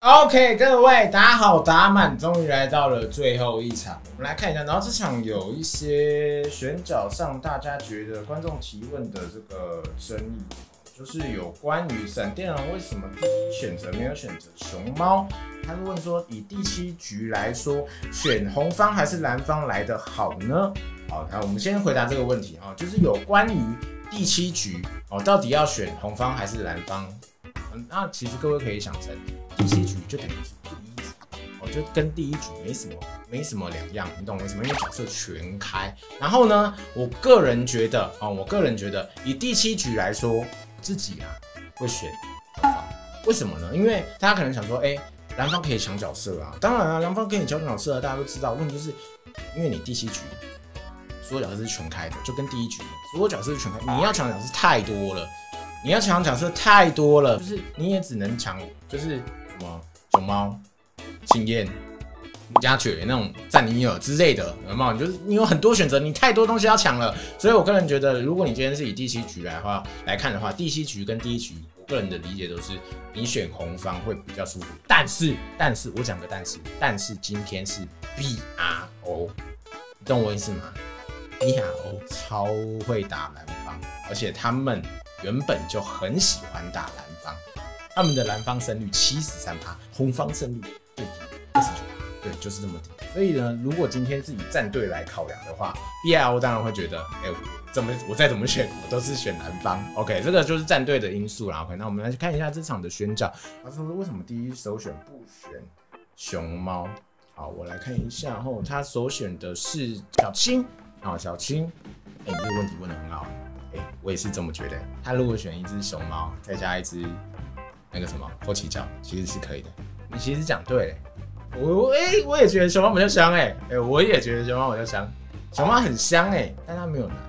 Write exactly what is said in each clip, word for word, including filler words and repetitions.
OK， 各位大家好，打满终于来到了最后一场，我们来看一下。然后这场有一些选角上大家觉得观众提问的这个争议，就是有关于闪电人为什么第一选择没有选择熊猫。他是问说，以第七局来说，选红方还是蓝方来得好呢？好，那我们先回答这个问题啊，就是有关于第七局哦，到底要选红方还是蓝方？嗯，那其实各位可以想成，第七局就等于是第一局，哦，就跟第一局没什么没什么两样，你懂我意思吗？因为角色全开。然后呢，我个人觉得哦，我个人觉得以第七局来说，自己啊会选蓝方，为什么呢？因为大家可能想说，哎、欸，蓝方可以抢角色啊，当然啊，蓝方可以抢角色啊，大家都知道。问题就是，因为你第七局所有角色是全开的，就跟第一局所有角色是全开，你要抢角色太多了。你要抢角色太多了，就是你也只能抢，就是什么熊猫、青燕、鸦雀那种赞尼尔之类的，有没有？就是你有很多选择，你太多东西要抢了。所以我个人觉得，如果你今天是以第七局来的话来看的话，第七局跟第一局，我个人的理解都是你选红方会比较舒服。但是，但是我讲个但是，但是今天是 B R O， 你懂我意思吗 ？B R O 超会打蓝方，而且他们原本就很喜欢打蓝方，他们的蓝方胜率 百分之七十三， 红方胜率最低 二十九， 对，就是这么低。所以呢，如果今天是以战队来考量的话 ，B R O 当然会觉得，哎、欸，我怎么我再怎么选，我都是选蓝方。OK， 这个就是战队的因素啦。OK， 那我们来看一下这场的选角。他说为什么第一首选不选熊猫？好，我来看一下后，他首选的是小青。好，小青，哎、欸，这个问题问得很好。欸、我也是这么觉得。他如果选一只熊猫，再加一只那个什么后起角，其实是可以的。你其实讲对了，我哎、欸，我也觉得熊猫比较香哎、欸，哎、欸，我也觉得熊猫比较香，熊貓很香哎、欸，但他没有拿。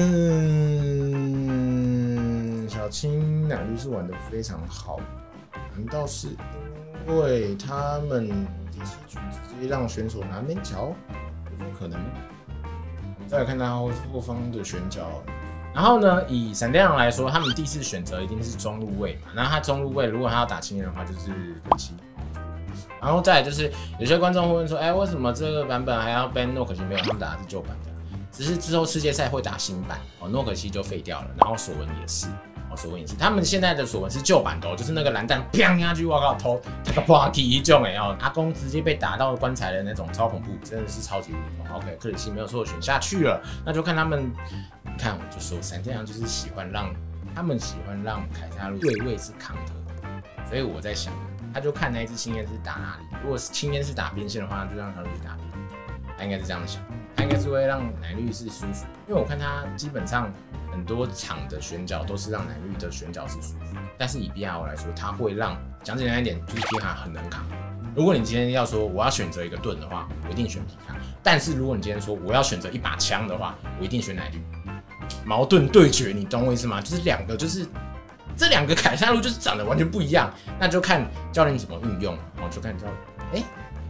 嗯，小青奶绿是玩得非常好，难道是因为他们第七局直接让选手拿边角？有没有可能呢？我们再来看他后方的选角。然后呢，以闪电狼来说，他们第四选择一定是中路位嘛。然后他中路位，如果他要打青燕的话，就是可惜。然后再来就是有些观众会问说，哎、欸，为什么这个版本还要 ban 诺可西？没有，他们打的是旧版的，只是之后世界赛会打新版哦，诺可西就废掉了。然后索文也是，哦，索文也是，他们现在的索文是旧版的哦，就是那个蓝弹砰下去，我靠，头那个破体一种哎哦，阿公直接被打到棺材的那种，超恐怖，真的是超级无敌。OK， 克里希没有错，选下去了，那就看他们。你看，我就说闪电狼就是喜欢让他们喜欢让凯撒路对位是扛的，所以我在想，他就看那一只青燕是打哪里。如果是青燕是打边线的话，就让他去打边，他应该是这样想，他应该是会让奶绿是舒服，因为我看他基本上很多场的选角都是让奶绿的选角是舒服，但是以 B R 来说，他会让讲简单一点，就是皮卡很能扛。如果你今天要说我要选择一个盾的话，我一定选皮卡。但是如果你今天说我要选择一把枪的话，我一定选奶绿。矛盾对决，你懂我意思吗？就是两个，就是这两个凯撒路就是长得完全不一样，那就看教练怎么运用，然后就看教练，哎、欸，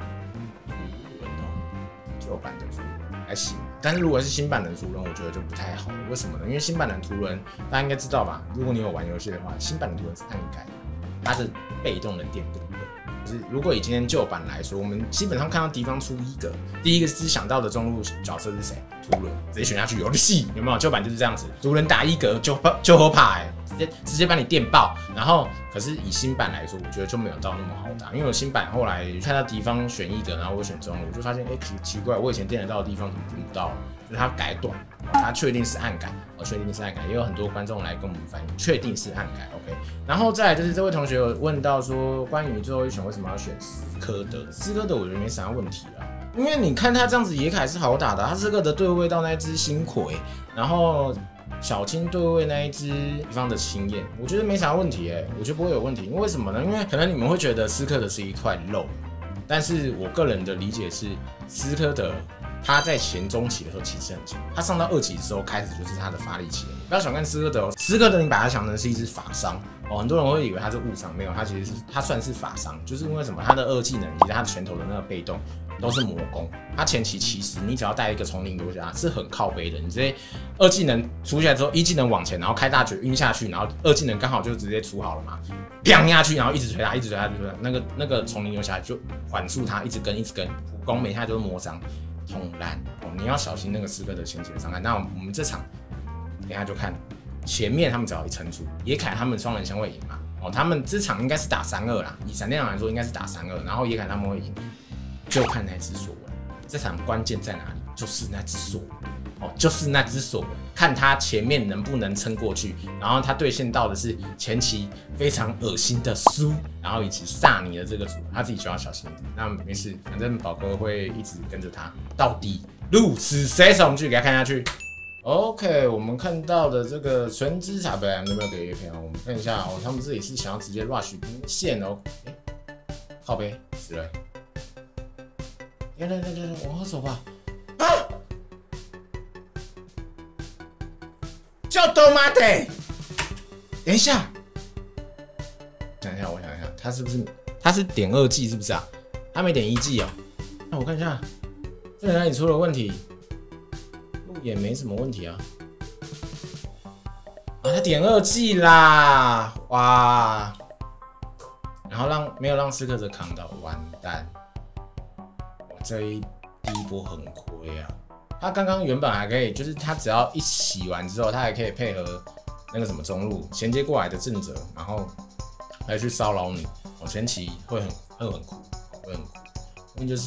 旧版的图伦还行，但是如果是新版的图伦，我觉得就不太好了。为什么呢？因为新版的图伦大家应该知道吧？如果你有玩游戏的话，新版的图伦是暗改，它是被动的电不动。就是如果以今天旧版来说，我们基本上看到敌方出一个，第一个是想到的中路角色是谁？图伦，直接选下去游戏有没有？旧版就是这样子，图伦打一格就就好怕哎，直接直接把你电爆。然后可是以新版来说，我觉得就没有到那么好打，因为我新版后来看到敌方选一格，然后我选中路，我就发现哎、欸、奇怪，我以前电得到的地方怎么电不到了？就是它改短，它确定是暗改，哦，确定是暗改，也有很多观众来跟我们反映，确定是暗改 ，OK。然后再来就是这位同学有问到说，关于最后一选为什么要选斯科德？斯科德我觉得没啥问题啦，因为你看他这样子野凯是好打的，他斯科德对位到那只星葵，然后小青对位那一只敌方的青燕，我觉得没啥问题哎、欸，我觉得不会有问题，因为为什么呢？因为可能你们会觉得斯科德是一块肉，但是我个人的理解是斯科德。他在前中期的时候其实很强，他上到二级的时候开始就是他的发力期了。不要小看斯科德，斯科德你把他想成是一只法伤哦，很多人会以为他是误伤，没有，他其实是他算是法伤，就是因为什么？他的二技能以及他的拳头的那个被动都是魔攻。他前期其实你只要带一个丛林游侠是很靠背的，你直接二技能出起来之后，一技能往前，然后开大绝晕下去，然后二技能刚好就直接出好了嘛，砰下去，然后一直追他，一直追他，一直追他，那个那个丛林游侠就缓速他，一直跟一直跟，普攻每下都是魔伤，捅烂哦，你要小心那个刺客的前期的伤害。那我们这场等一下就看前面他们只要一撑住，野凯他们双人相会赢嘛。哦，他们这场应该是打三二啦，以闪电狼来说应该是打三二，然后野凯他们会赢，就看那只索文。这场关键在哪里？就是那只索文，哦，就是那只索文，看他前面能不能撑过去，然后他兑现到的是前期非常恶心的输，然后以及萨尼的这个组，他自己就要小心一点。那没事，反正宝哥会一直跟着他到底。鹿死谁手？我们继续给他看下去。OK， 我们看到的这个纯资茶杯有没有给叶片？我们看一下哦，他们这里是想要直接 rush 兵线哦。哎，靠背死了！来来来来来，往后走吧。啊！叫多妈的！等一下，想一下，我想一下，他是不是他是点二技是不是啊？他没点一技哦。那我看一下，这里哪里出了问题？也没什么问题啊，啊，他点二技啦，哇，然后让没有让刺客者扛到，完蛋，我这一第一波很亏啊。他刚刚原本还可以，就是他只要一洗完之后，他还可以配合那个什么中路衔接过来的正者，然后来去骚扰你，我前期会很会很苦，会很苦，那就是。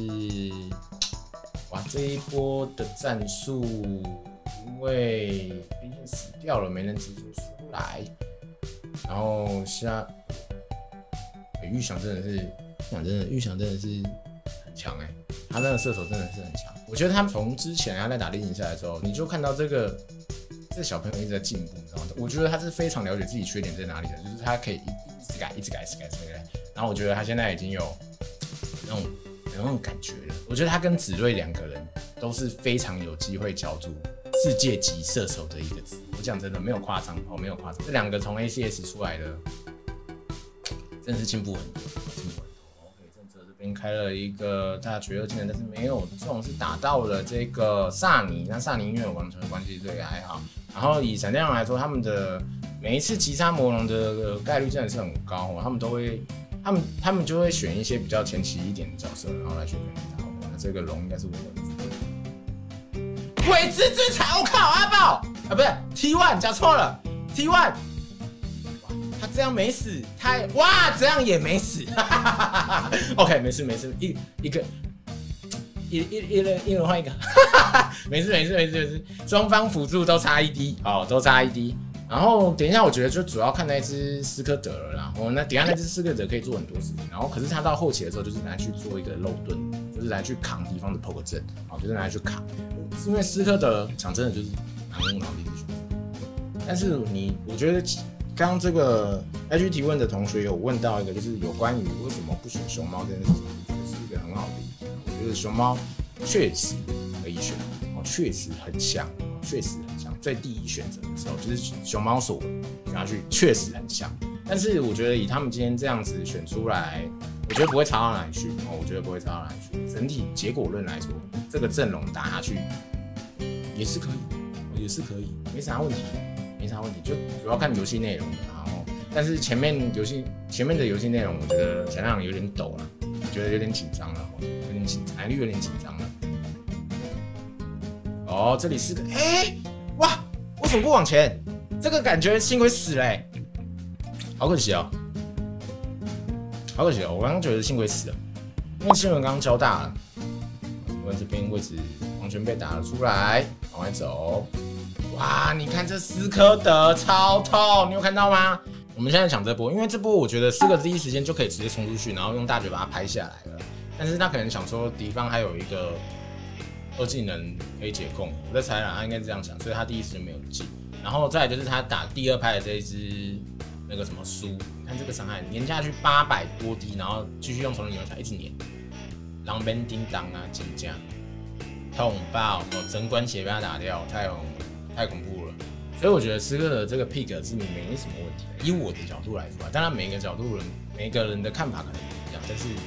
哇，这一波的战术，因为毕竟死掉了，没人直接出来。然后下，欸、玉祥真的是，玉祥真的，玉祥真的是很强哎、欸，他那个射手真的是很强。我觉得他从之前他在打例行赛的时候，你就看到这个这小朋友一直在进步，你知道吗？我觉得他是非常了解自己缺点在哪里的，就是他可以一直改，一直改，一直改，一直改。然后我觉得他现在已经有那种。有那种感觉了，我觉得他跟子睿两个人都是非常有机会角逐世界级射手的一个字。我讲真的，没有夸张哦，没有夸张。这两个从 A C S 出来的，真的是进步很多，进步很多。OK， 正则这边开了一个大绝二技能，但是没有中，是打到了这个萨尼。那萨尼因为有王城的关系，这个还好。然后以闪电狼来说，他们的每一次击杀魔龙的概率真的是很高哦，他们都会。他们他们就会选一些比较前期一点的角色，然后来去跟你打。那这个龙应该是我的鬼之之才，我靠阿宝啊，不是 T 一 讲错了 T 一， 哇，他这样没死，他哇这样也没死，OK 没事没事，一一个一一一人一人换一个，没事没事没事没事，双方辅助都差一滴哦，都差一滴。然后等一下，我觉得就主要看那只斯科德了啦。哦，那等一下那只斯科德可以做很多事情。然后可是他到后期的时候，就是拿去做一个漏盾，就是拿去扛敌方的 poke 阵，哦，就是拿去扛。因为斯科德讲真的就是蛮无脑的一个选择。但是你，我觉得刚刚这个 I G 提问的同学有问到一个，就是有关于为什么不选熊猫这件事情，我觉得是一个很好的意见。我觉得熊猫确实可以选，哦，确实很像，确实很像。最第一选择的时候，就是熊猫索文选下去，确实很像。但是我觉得以他们今天这样子选出来，我觉得不会差到哪里去哦，我觉得不会差到哪里去。整体结果论来说，这个阵容打下去也是可以，也是可以，没啥问题，没啥问题。就主要看游戏内容，然后但是前面游戏前面的游戏内容，我觉得想让有点抖了，我觉得有点紧张了，有点紧，难率有点紧张了。哦，这里是个哎、欸，哇，为什么不往前？这个感觉幸亏死了、欸，好可惜哦，好可惜哦，我刚刚觉得幸亏死了，因为新闻刚刚交大了，新闻这边位置完全被打了出来，往外走。哇，你看这斯科德超痛，你有看到吗？我们现在抢这波，因为这波我觉得斯科德第一时间就可以直接冲出去，然后用大绝把它拍下来了。但是他可能想说敌方还有一个二技能可以解控，我在猜啦，他应该是这样想，所以他第一时间没有进。然后再来就是他打第二拍的这一支那个什么苏，你看这个伤害粘下去八百多滴，然后继续用丛林牛角一直粘，狼边叮当啊，金架痛爆哦，整关血被他打掉，太恐太恐怖了。所以我觉得斯科的这个 pick 是没什么问题的。以我的角度来说，当然每个角度人每个人的看法可能不一样，但是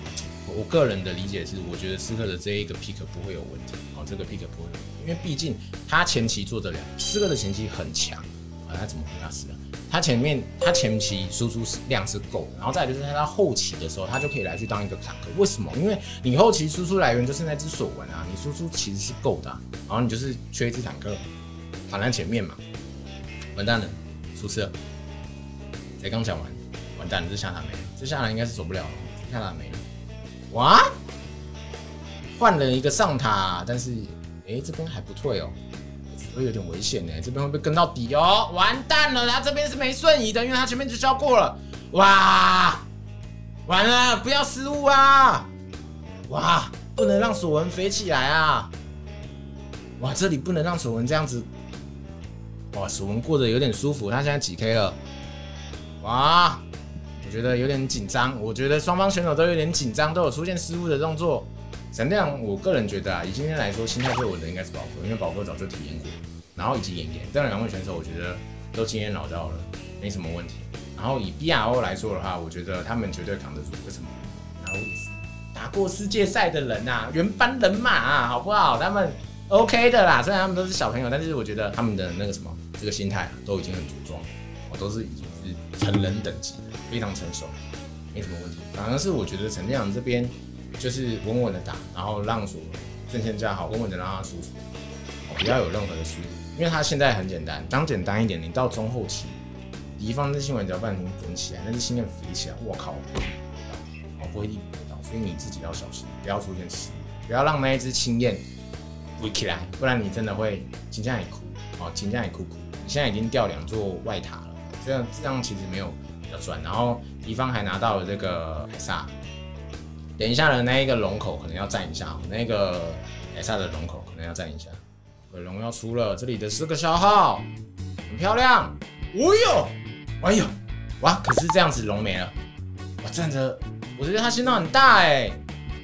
我个人的理解是，我觉得刺客的这一个 pick 不会有问题，哦，这个 pick 不会有问题，因为毕竟他前期做得了，刺客的前期很强，啊，他怎么跟他死了？他前面他前期输出量是够的，然后再来就是他到后期的时候，他就可以来去当一个坦克。为什么？因为你后期输出来源就是那只索文啊，你输出其实是够的、啊，然后你就是缺一只坦克，躺在前面嘛，完蛋了，出事了。才刚讲完，完蛋了，这下塔没了，这下塔应该是走不了了，这下塔没了。哇，换了一个上塔，但是哎、欸，这边还不退哦。会有点危险呢，这边会不会跟到底哦？完蛋了，他这边是没瞬移的，因为他前面就消过了。哇，完了，不要失误啊！哇，不能让索文飞起来啊！哇，这里不能让索文这样子。哇，索文过得有点舒服，他现在几 K 了？哇，我觉得有点紧张，我觉得双方选手都有点紧张，都有出现失误的动作。闪电狼，我个人觉得啊，以今天来说，心态最稳的应该是宝哥，因为宝哥早就体验过，然后以及妍妍这两位选手，我觉得都经验老道了，没什么问题。然后以 B R O 来说的话，我觉得他们绝对扛得住。为什么？然后也是打过世界赛的人啊，原班人马啊，好不好？他们 OK 的啦，虽然他们都是小朋友，但是我觉得他们的那个什么，这个心态、啊、都已经很茁壮，我都是已经是成人等级，非常成熟，没什么问题。反而是我觉得闪电狼这边。就是稳稳的打，然后让所阵线架好，稳稳的让他输出，不要有任何的失误。因为他现在很简单，当简单一点，你到中后期，敌方的新玩家半停滚起来，那是心念飞起来，我靠，好不会一波到，所以你自己要小心，不要出现失误，不要让那一只青焰飞起来，不然你真的会倾向也哭，哦，倾向也哭哭。你现在已经掉两座外塔了，这样这样其实没有比较赚，然后敌方还拿到了这个凯撒。等一下的那一个龙口可能要站一下，那个凯撒的龙口可能要站一下。龙要出了，这里的四个消耗，很漂亮。哦呦，哎呦，哇！可是这样子龙没了，哇，站着，我觉得他心脏很大哎、欸，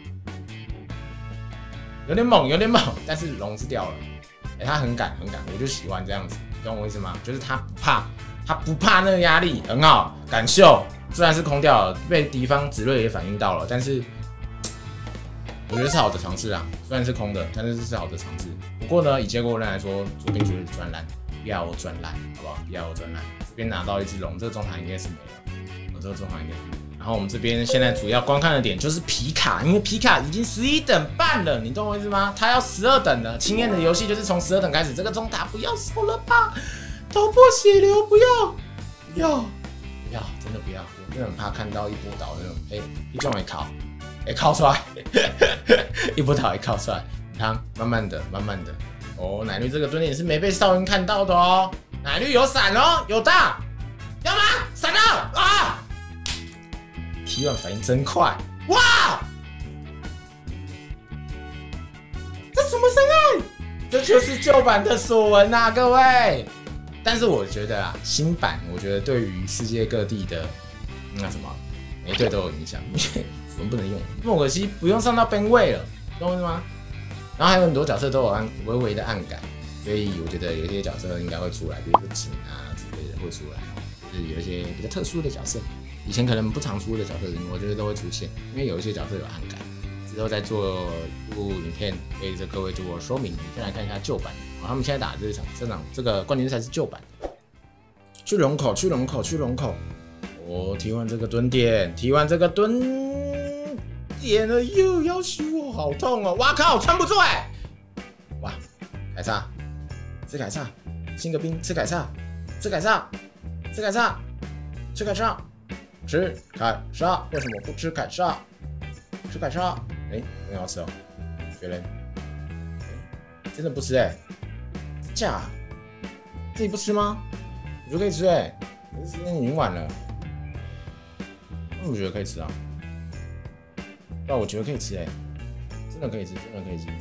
有点猛，有点猛，但是龙是掉了。哎、欸，他很敢，很敢，我就喜欢这样子，你懂我意思吗？就是他不怕，他不怕那个压力，很好，敢秀。虽然是空掉了，被敌方子睿也反应到了，但是。我觉得是好的尝试啊，虽然是空的，但是是好的尝试。不过呢，以结果论来说，左边绝对赚烂 ，B R O 赚烂，好不好 ？B R O 赚烂，这边拿到一只龙，这个中塔应该是没了，我、哦、这个中塔应该是没了。然后我们这边现在主要观看的点就是皮卡，因为皮卡已经十一等半了，你懂我意思吗？他要十二等了，经验的游戏就是从十二等开始，这个中塔不要收了吧，头破血流，不要，不要，不要，真的不要，我真的很怕看到一波倒那种，哎、欸，一中没考。哎、欸，靠出来，一波倒也靠出来。你看，慢慢的，慢慢的。哦，奶绿这个蹲点是没被少英看到的哦。奶绿有闪哦，有大，要吗？闪了啊 ！T 一反应真快，哇！这什么伤害？这就是旧版的索文呐、啊，各位。但是我觉得啊，新版我觉得对于世界各地的那什么每队都有影响，因为索文不能用，莫可惜不用上到边位了，懂我意思吗？然后还有很多角色都有暗微微的暗改，所以我觉得有一些角色应该会出来，比如说景啊之类的会出来，就是有一些比较特殊的角色，以前可能不常出的角色，我觉得都会出现，因为有一些角色有暗改。之后再做一部影片为这各位做说明。先来看一下旧版，哦，他们现在打的这场这场这个冠军赛是旧版。去龙口，去龙口，去龙口。我、哦、提完这个蹲点，提完这个蹲点了，又要许我好痛哦！哇靠，撑不住哎！哇，凯撒，吃凯撒，新个兵，吃凯撒，吃凯撒，吃凯撒，吃凯撒，吃凯撒，为什么不吃凯撒？吃凯撒。哎、欸，很好吃哦，别人，欸、真的不吃哎、欸，假，自己不吃吗？我觉得可以吃哎、欸，可是时间已经晚了，我觉得可以吃啊，但我觉得可以吃哎、欸，真的可以吃，真的可以吃。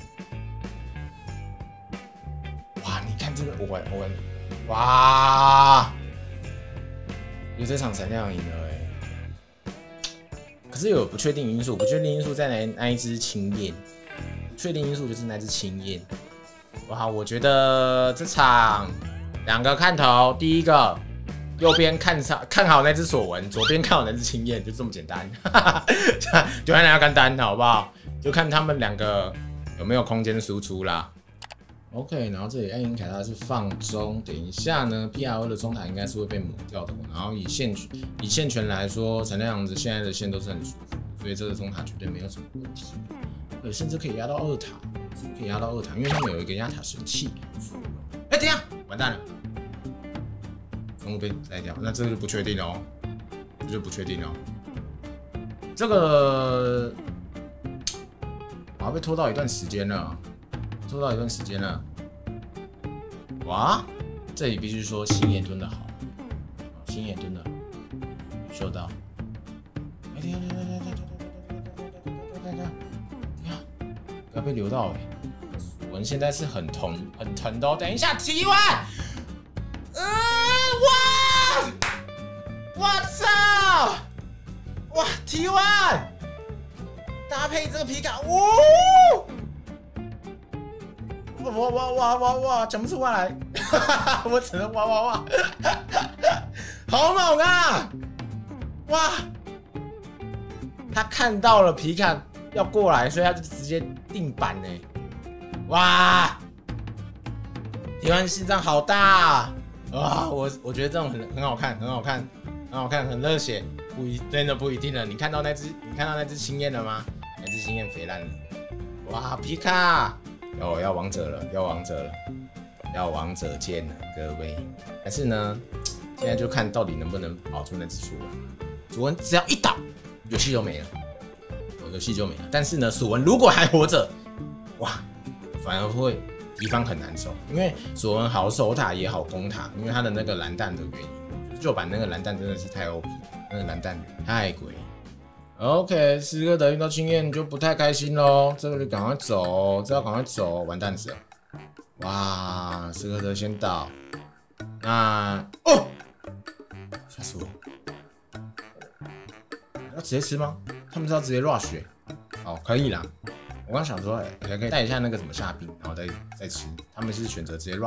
哇，你看这个，我玩我玩，哇，有这场闪亮赢了哎、欸。可是有不确定因素，不确定因素在哪那一只青焰，确定因素就是那只青焰。哇，我觉得这场两个看头，第一个右边看上看好那只索文，左边看好那只青燕，就这么简单。就看两个单，好不好？就看他们两个有没有空间输出啦。OK， 然后这里暗影凯塔是放中，等一下呢 ，P R O 的中塔应该是会被抹掉的。然后以线以线权来说，陈亮阳子现在的线都是很舒服，所以这个中塔绝对没有什么问题。对，甚至可以压到二塔，可以压到二塔，因为他们有一个压塔神器。哎、欸，等一下，完蛋了，中路被摘掉，那这个就不确定哦，这就不确定哦。这个我要被拖到一段时间了。拖到一段时间了，哇！这里必须说星野蹲的好，星野蹲的收到。哎，等一下，等一下，等一下，等一下，等一下，不要被流到哎！索文现在是很疼，很疼的哦。等一下 ，T 一，呃，哇！我操！哇 ，T 一，搭配这个皮卡，呜！哇哇哇哇哇！讲不出话来，我只能哇哇哇，好猛啊！哇！他看到了皮卡要过来，所以他就直接定板呢。哇！提完心脏好大啊！哇！我我觉得这种很很好看，很好看，很好看，很热血。不一真的不一定了。你看到那只你看到那只青燕了吗？那只青燕肥烂了。哇！皮卡！哦，要王者了，要王者了，要王者见了，各位。但是呢，现在就看到底能不能保住那只索文。索文只要一倒，游戏就没了，游戏就没了。但是呢，索文如果还活着，哇，反而会敌方很难受，因为索文好守塔也好攻塔，因为他的那个蓝弹的原因，旧版那个蓝弹真的是太 O P， 那个蓝弹太鬼。OK， 四个德遇到青燕就不太开心喽，这个就赶快走，这要赶快走，完蛋死了！哇，四个德先到，那哦，吓死我！要直接吃吗？他们是要直接 rush？ 哦，可以啦。我刚想说，还可以带一下那个什么下兵，然后再再吃。他们是选择直接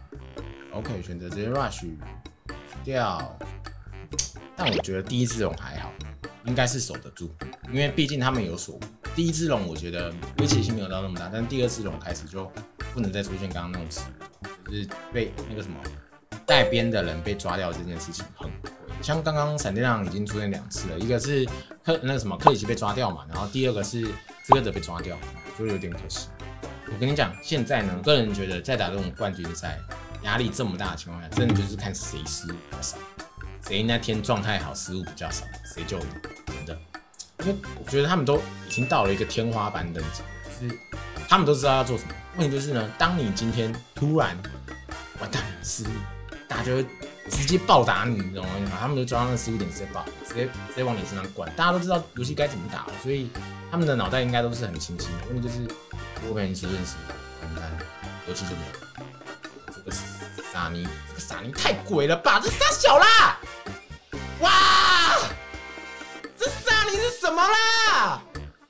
rush。OK， 选择直接 rush 掉。但我觉得第一只龙还好。应该是守得住，因为毕竟他们有锁。第一只龙我觉得威胁性没有到那么大，但第二只龙开始就不能再出现刚刚那种词，就是被那个什么带边的人被抓掉这件事情很亏。像刚刚闪电狼已经出现两次了，一个是克那个什么克里奇被抓掉嘛，然后第二个是兹克德被抓掉，就有点可惜。我跟你讲，现在呢，个人觉得在打这种冠军赛，压力这么大的情况下，真的就是看谁失误比较少。谁那天状态好，失误比较少，谁就赢，真的。因为我觉得他们都已经到了一个天花板等级，就是他们都知道要做什么。问题就是呢，当你今天突然完蛋了失误，大家就会直接暴打你，你懂吗？他们都抓到那个失误点直接爆，直接直接往你身上灌。大家都知道游戏该怎么打了，所以他们的脑袋应该都是很清晰的。问题就是，如果被人吃认识，完蛋，游戏就没有。这个傻尼，这个傻尼太鬼了吧？这傻小啦！哇！这萨尼是什么啦？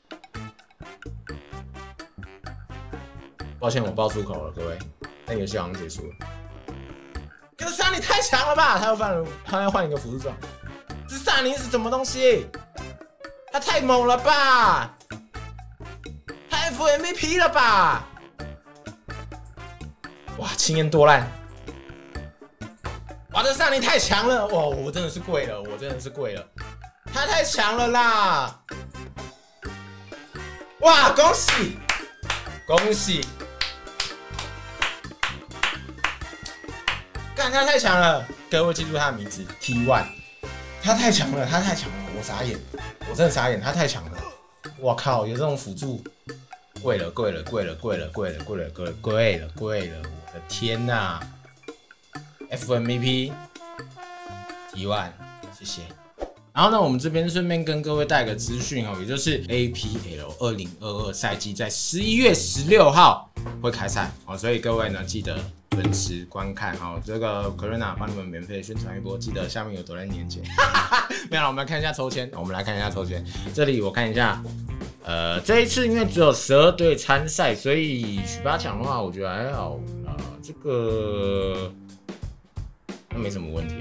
抱歉，我爆粗口了，各位。但游戏好像结束了。可是萨尼太强了吧？他要换，他要换一个辅助装。这萨尼是什么东西？他太猛了吧？他 F M V P 了吧？哇，青烟多烂！哇，这萨尼太强了！哇，我真的是跪了，我真的是跪了，他太强了啦！哇，恭喜，恭喜！干，他太强了！各位记住他的名字 T 一， 他太强了，他太强了，我傻眼，我真的傻眼，他太强了！我靠，有这种辅助，跪了，跪了，跪了，跪了，跪了，跪了，跪了，跪了，跪了！我的天哪！ F M V P T 一， 谢谢。然后呢，我们这边顺便跟各位带个资讯哦，也就是 A P L 二零二二赛季在十一月十六号会开赛哦，所以各位呢记得准时观看哦。这个 Corona 帮你们免费宣传一波，记得下面有多人年前。没有了，我们来看一下抽签，我们来看一下抽签。这里我看一下，呃，这一次因为只有十二队参赛，所以许八强的话，我觉得还好啊、呃。这个。那没什么问题啊，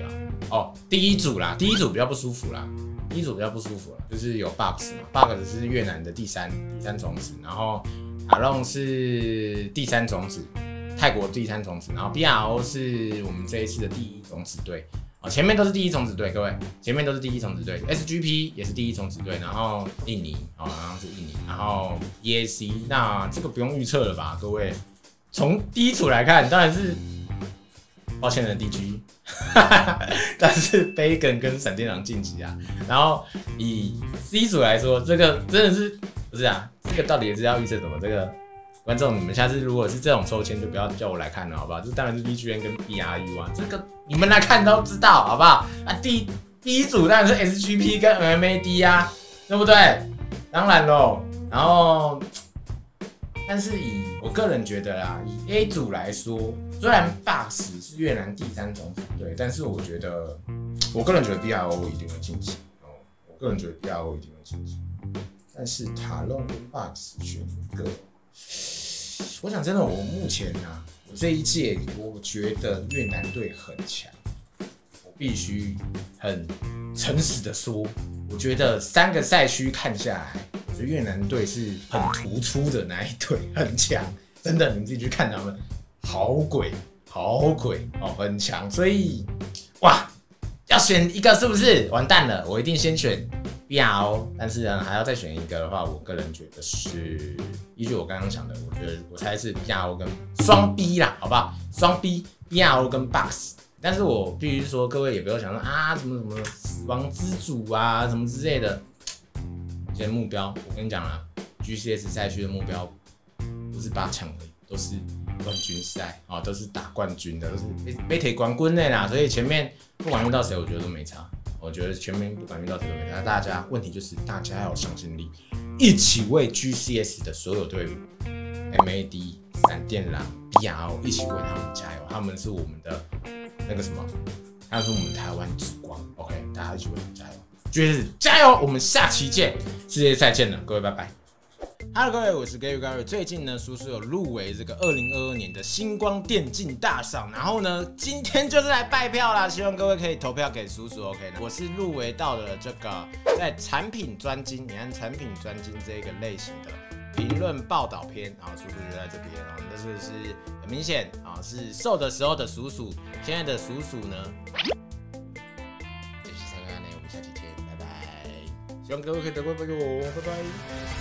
哦，第一组啦，第一组比较不舒服啦，第一组比较不舒服啦，就是有 Box 嘛 ，Box 是越南的第三第三种子，然后 Alone 是第三种子，泰国第三种子，然后 B R O 是我们这一次的第一种子队。哦，前面都是第一种子队，各位，前面都是第一种子队 ，S G P 也是第一种子队，然后印尼，哦，好像是印尼，然后 E A C， 那这个不用预测了吧，各位，从第一组来看，当然是，抱歉的 D G， 但是 Bacon 跟闪电狼晋级啊，然后以 C 组来说，这个真的是不是啊？这个到底是要预测什么？这个。观众，你们下次如果是这种抽签，就不要叫我来看了，好不好？这当然是 V G N 跟 B R U 啊，这个你们来看都知道，好不好？啊，第第一组当然是 S G P 跟 M A D 啊，对不对？当然喽。然后，但是以我个人觉得啦，以 A 组来说，虽然 Box 是越南第三种子队，但是我觉得，我个人觉得 B R O 一定会晋级哦。我个人觉得 B R O 一定会晋级，但是塔隆跟 Box 选一个。我想真的，我目前啊，我这一届我觉得越南队很强，我必须很诚实的说，我觉得三个赛区看下来，我觉得越南队是很突出的那一队，很强，真的，你们自己去看他们，好鬼，好鬼哦，很强，所以哇，要选一个是不是？完蛋了，我一定先选 B R O， 但是呢，还要再选一个的话，我个人觉得是依据我刚刚讲的，我觉得我猜是 B R O 跟双 B 啦，好不好？双 B B R O 跟 Box， 但是我必须说，各位也不要想说啊什么什么死亡之组啊什么之类的，现在目标我跟你讲啦 ，G C S 赛区的目标不是八强而已，都是冠军赛啊，都是打冠军的，都是被铁冠军的啦，所以前面不管遇到谁，我觉得都没差。我觉得全面不管遇到谁都没差，大家问题就是大家要有向心力，一起为 G C S 的所有队伍 M A D、闪电狼、B R O 一起为他们加油，他们是我们的那个什么，他们是我们台湾之光。OK， 大家一起为他们加油 ，G C S 加油！我们下期见，世界再见了，各位拜拜。Hello， 各位，我是 Gary Gary。最近呢，叔叔有入围这个二零二二年的星光电竞大赏，然后呢，今天就是来拜票啦，希望各位可以投票给叔叔 ，OK 呢？我是入围到了这个在产品专精，你看产品专精这个类型的评论报道篇，然后叔叔就在这边啊，但是是很明显啊，是瘦的时候的叔叔，现在的叔叔呢，这期才看呢，我们下期见，拜拜。希望各位可以得过这个我，拜拜。